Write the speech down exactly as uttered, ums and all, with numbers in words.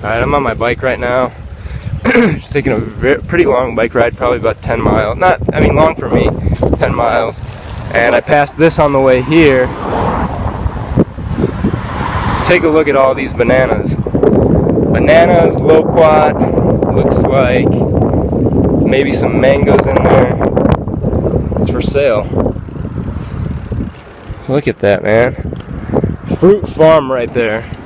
Alright, I'm on my bike right now. Just taking a very, pretty long bike ride, probably about ten miles. Not, I mean, long for me, ten miles. And I passed this on the way here. Take a look at all these bananas. Bananas, loquat, looks like maybe some mangoes in there. It's for sale. Look at that, man. Fruit farm right there.